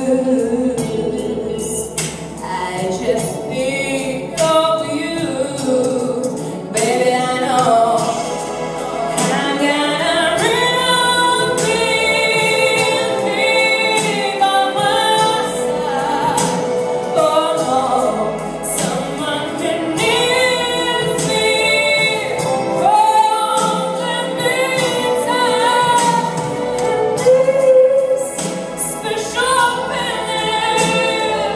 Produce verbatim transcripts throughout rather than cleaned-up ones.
lose. I just think of you, baby. I know I'm gonna really feel by my side. Oh no, someone who needs me, hold me tight. This special feeling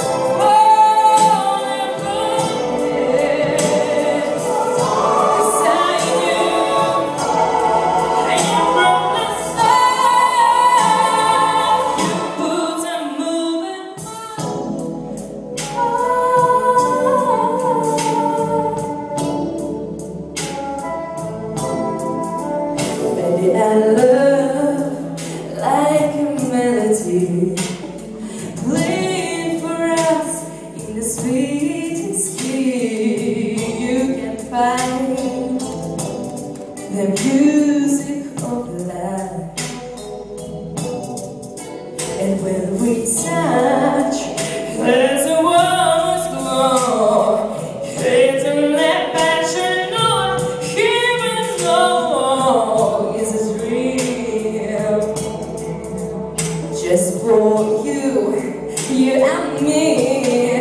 falling from this. 'Cause I knew, I knew from the start you put a moving Baby, I love like a melody playing for us in the sweetest key you can find, the music of life. And when we touch, there's a world's glow. It's a let passion on, even though this is real. Just for you, you and me.